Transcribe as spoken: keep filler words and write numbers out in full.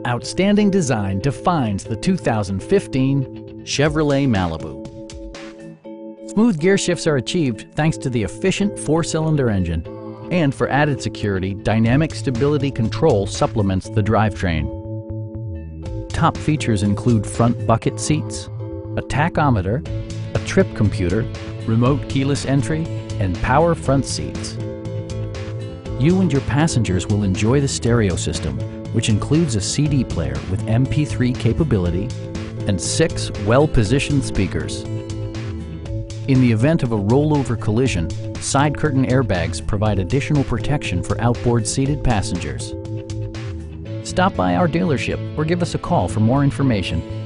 Outstanding design defines the two thousand fifteen Chevrolet Malibu. Smooth gear shifts are achieved thanks to the efficient four-cylinder engine. And for added security, dynamic stability control supplements the drivetrain. Top features include front bucket seats, a tachometer, a trip computer, remote keyless entry, and power front seats. You and your passengers will enjoy the stereo system, which includes a C D player with M P three capability and six well-positioned speakers. In the event of a rollover collision, side curtain airbags provide additional protection for outboard seated passengers. Stop by our dealership or give us a call for more information.